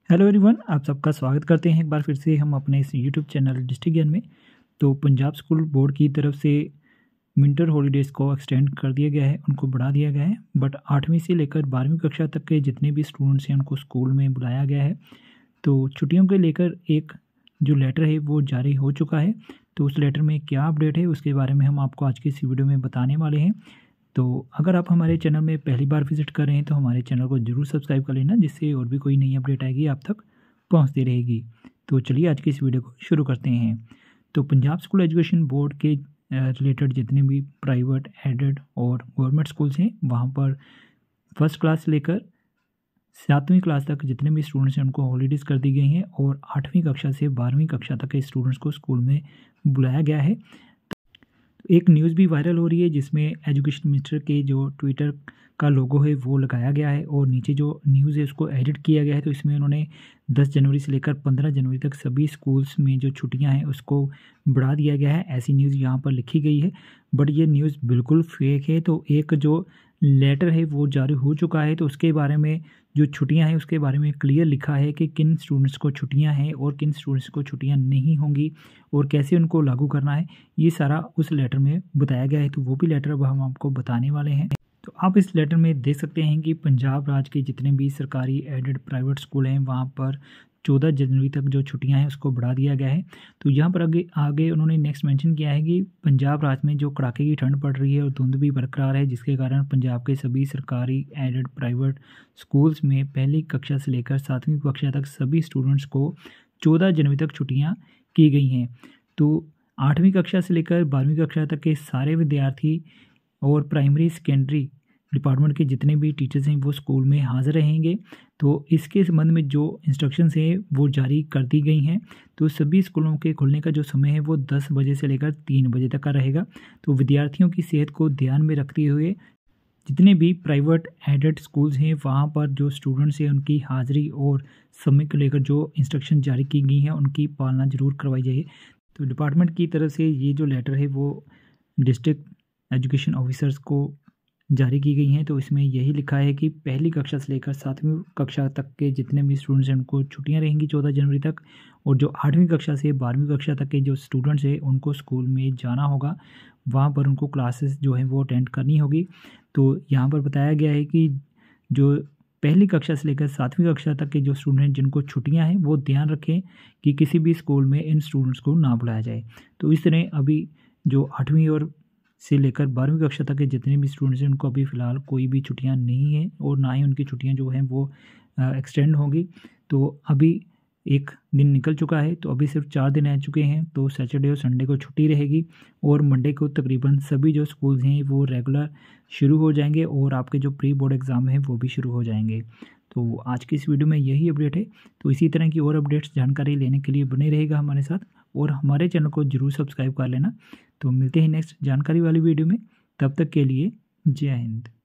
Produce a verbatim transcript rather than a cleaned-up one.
Hello everyone, आप सबका स्वागत करते हैं एक बार फिर से हम अपने इस यूट्यूब चैनल डिस्ट्रिक्ट ज्ञान में। तो पंजाब स्कूल बोर्ड की तरफ से विंटर हॉलीडेज़ को एक्सटेंड कर दिया गया है, उनको बढ़ा दिया गया है। बट आठवीं से लेकर बारहवीं कक्षा तक के जितने भी स्टूडेंट्स हैं उनको स्कूल में बुलाया गया है। तो छुट्टियों को लेकर एक जो लेटर है वो जारी हो चुका है। तो उस लेटर में क्या अपडेट है उसके बारे में हम आपको आज की इस वीडियो में बताने वाले हैं। तो अगर आप हमारे चैनल में पहली बार विज़िट कर रहे हैं तो हमारे चैनल को ज़रूर सब्सक्राइब कर लेना, जिससे और भी कोई नई अपडेट आएगी आप तक पहुंचती रहेगी। तो चलिए आज की इस वीडियो को शुरू करते हैं। तो पंजाब स्कूल एजुकेशन बोर्ड के रिलेटेड जितने भी प्राइवेट, एडेड और गवर्नमेंट स्कूल्स हैं वहाँ पर फर्स्ट क्लास से लेकर सातवीं क्लास तक जितने भी स्टूडेंट्स हैं उनको हॉलीडेज़ कर दी गई हैं और आठवीं कक्षा से बारहवीं कक्षा तक के स्टूडेंट्स को स्कूल में बुलाया गया है। एक न्यूज़ भी वायरल हो रही है जिसमें एजुकेशन मिनिस्टर के जो ट्विटर का लोगो है वो लगाया गया है और नीचे जो न्यूज़ है उसको एडिट किया गया है। तो इसमें उन्होंने दस जनवरी से लेकर पंद्रह जनवरी तक सभी स्कूल्स में जो छुट्टियां हैं उसको बढ़ा दिया गया है, ऐसी न्यूज़ यहाँ पर लिखी गई है। बट ये न्यूज़ बिल्कुल फेक है। तो एक जो लेटर है वो जारी हो चुका है, तो उसके बारे में जो छुट्टियां हैं उसके बारे में क्लियर लिखा है कि किन स्टूडेंट्स को छुट्टियां हैं और किन स्टूडेंट्स को छुट्टियां नहीं होंगी और कैसे उनको लागू करना है, ये सारा उस लेटर में बताया गया है। तो वो भी लेटर अब हम आपको बताने वाले हैं। तो आप इस लेटर में देख सकते हैं कि पंजाब राज्य के जितने भी सरकारी एडेड प्राइवेट स्कूल हैं वहाँ पर चौदह जनवरी तक जो छुट्टियां हैं उसको बढ़ा दिया गया है। तो यहाँ पर आगे आगे उन्होंने नेक्स्ट मेंशन किया है कि पंजाब राज्य में जो कड़ाके की ठंड पड़ रही है और धुंध भी बरकरार है, जिसके कारण पंजाब के सभी सरकारी एडेड प्राइवेट स्कूल्स में पहली कक्षा से लेकर सातवीं कक्षा तक सभी स्टूडेंट्स को चौदह जनवरी तक छुट्टियाँ की गई हैं। तो आठवीं कक्षा से लेकर बारहवीं कक्षा तक के सारे विद्यार्थी और प्राइमरी सेकेंडरी डिपार्टमेंट के जितने भी टीचर्स हैं वो स्कूल में हाज़िर रहेंगे। तो इसके संबंध में जो इंस्ट्रक्शंस हैं वो जारी कर दी गई हैं। तो सभी स्कूलों के खुलने का जो समय है वो दस बजे से लेकर तीन बजे तक का रहेगा। तो विद्यार्थियों की सेहत को ध्यान में रखते हुए जितने भी प्राइवेट एडेड स्कूल्स हैं वहाँ पर जो स्टूडेंट्स हैं उनकी हाज़िरी और समय को लेकर जो इंस्ट्रक्शन जारी की गई हैं उनकी पालना ज़रूर करवाई जाए। तो डिपार्टमेंट की तरफ से ये जो लेटर है वो डिस्ट्रिक्ट एजुकेशन ऑफिसर्स को जारी की गई हैं। तो इसमें यही लिखा है कि पहली कक्षा से लेकर सातवीं कक्षा तक के जितने भी स्टूडेंट्स हैं उनको छुट्टियां रहेंगी चौदह जनवरी तक, और जो आठवीं कक्षा से बारहवीं कक्षा तक के जो स्टूडेंट्स हैं उनको स्कूल में जाना होगा, वहाँ पर उनको क्लासेस जो है वो अटेंड करनी होगी। तो यहाँ पर बताया गया है कि जो पहली कक्षा से लेकर सातवीं कक्षा तक के जो स्टूडेंट हैं जिनको छुट्टियां हैं वो ध्यान रखें कि किसी भी स्कूल में इन स्टूडेंट्स को ना बुलाया जाए। तो इस तरह अभी जो आठवीं और से लेकर बारहवीं कक्षा तक के जितने भी स्टूडेंट्स हैं उनको अभी फ़िलहाल कोई भी छुट्टियां नहीं हैं और ना ही उनकी छुट्टियां जो हैं वो एक्सटेंड होंगी। तो अभी एक दिन निकल चुका है, तो अभी सिर्फ चार दिन रह चुके हैं। तो सैटरडे और संडे को छुट्टी रहेगी और मंडे को तकरीबन सभी जो स्कूल्स हैं वो रेगुलर शुरू हो जाएंगे और आपके जो प्री बोर्ड एग्ज़ाम हैं वो भी शुरू हो जाएंगे। तो आज की इस वीडियो में यही अपडेट है। तो इसी तरह की और अपडेट्स जानकारी लेने के लिए बने रहेगा हमारे साथ और हमारे चैनल को ज़रूर सब्सक्राइब कर लेना। तो मिलते हैं नेक्स्ट जानकारी वाली वीडियो में, तब तक के लिए जय हिंद।